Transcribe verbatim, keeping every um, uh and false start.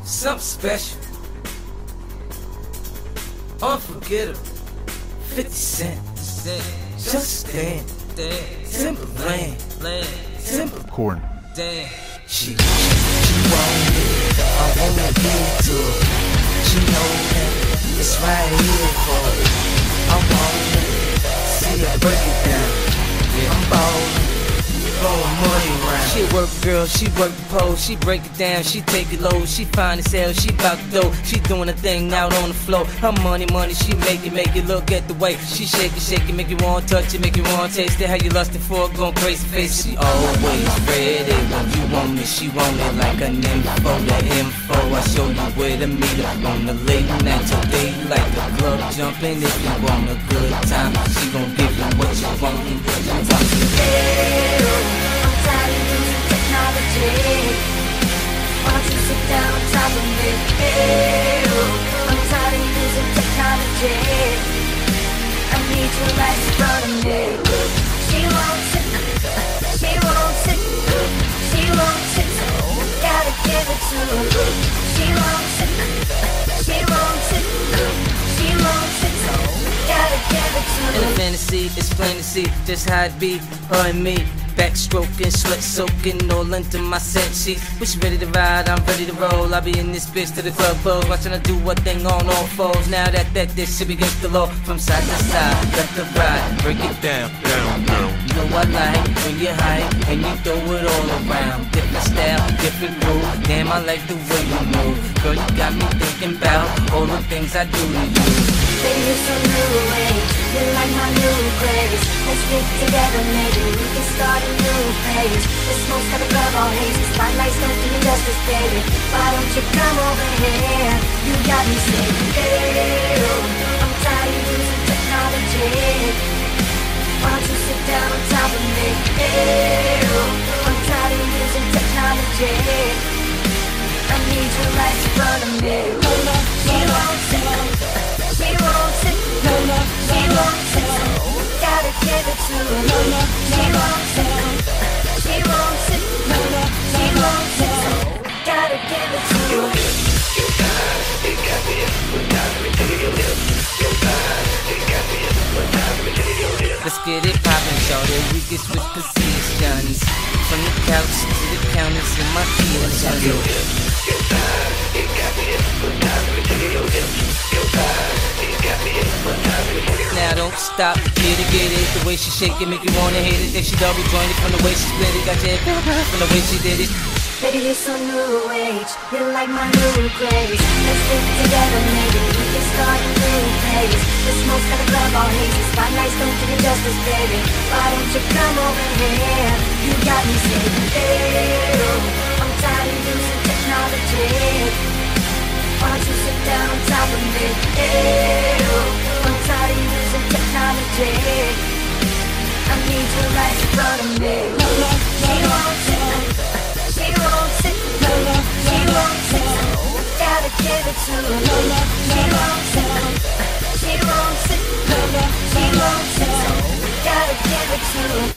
Something special, unforgettable. fifty cent, just stand. Timberland, Timber Corn. Damn. She, she, she want it, I wanna give it to her. She know that it's right here for her. I want it, see her break it down. Yeah, I'm ballin', blowin' money around. She work girl, she work the pole, she break it down, she take it low, she fine as hell, she bout to go, she doing a thing out on the floor. Her money, money, she make it, make it look at the way she shake it, shake it, make you want touch it, make you want taste it. How you lustin' for it, going crazy face. She always ready when you want it, she want it like a nympho. The info, I show you where to meet her on the late night till daylight. The club jumping if you want a good time. She gon' give you what you want. I'm talking I'm tired of using technology. Why don't you sit down on top of me? I'm tired of using technology. I need you right in front of me. She wants it, she wants it, she wants it. Gotta give it to her. She wants it, she wants it, she wants it. Gotta give it to her. In a fantasy, it's plain to see just how it be, her and me. Backstroking, sweat soaking all into my set sheets. When she ready to ride, I'm ready to roll. I be in this bitch to the club close, watching her do what thing on all fours. Now that that this shit against the law, from side to side, left to right, break it down, down, down. You know I like when you hype and you throw it all around. Different style, different groove. Damn, I like the way you move. Girl, you got me thinking about all the things I do to you. Baby, you're so new age, you're like my new craze. Let's get together, maybe we can start a new page. The smoke's got the club all hazy, spotlights don't do me justice, baby. Why don't you come over here? You got me saying, hey, I'm tired of using technology. Why don't you sit down on top of me? Hey, I'm tired of using technology. I need you right in front of me. She wants it, she wants it, she wants it. Gotta give it to her. She wants it, she wants it, she wants it. Gotta give it to her. Your thighs, they got me hypnotized. Let me take your lips. Your thighs, they got me hypnotized. Let me take your lips. Let's get it poppin', shorty, we can switch positions. From the couch to the counters in my feelings. Your hips, your thighs, they got me hypnotized. Let me take your lips. Your thighs, they got me hypnotized. Let me take your lips. Now don't stop, get it, get it. The way she shake it, make you wanna hit it. Then she double jointed from the way she split it. Got your head from the way she did it. Baby, you're so new age, you're like my new craze. Let's get together, maybe we can start a new page. The smoke's got the club all hazy, spotlights don't do me justice, baby. Why don't you come over here? You got me saying, hey, I'm tired of using technology. Why don't you sit down on top of me? Hey, I'm tired of using technology. I need you right in front of me. She wants it, she wants it, she wants it. Gotta give it to her. She wants it, she wants it, she wants it. Gotta give it to her.